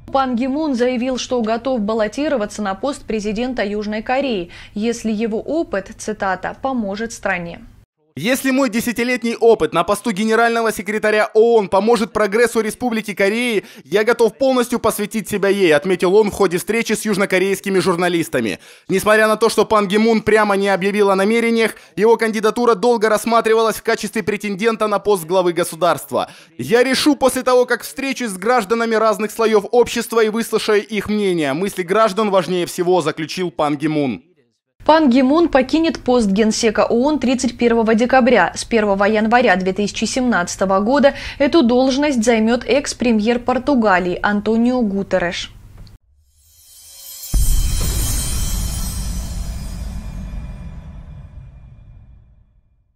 Пан Ги Мун заявил, что готов баллотироваться на пост президента Южной Кореи, если его опыт, цитата, «поможет стране». Если мой десятилетний опыт на посту генерального секретаря ООН поможет прогрессу Республики Кореи, я готов полностью посвятить себя ей, отметил он в ходе встречи с южнокорейскими журналистами. Несмотря на то, что пан Ги Мун прямо не объявил о намерениях, его кандидатура долго рассматривалась в качестве претендента на пост главы государства. Я решу после того, как встречусь с гражданами разных слоев общества и выслушаю их мнение. Мысли граждан важнее всего, заключил пан Ги Мун. Пан Ги Мун покинет пост генсека ООН 31 декабря. С 1 января 2017 года эту должность займет экс-премьер Португалии Антонио Гутерреш.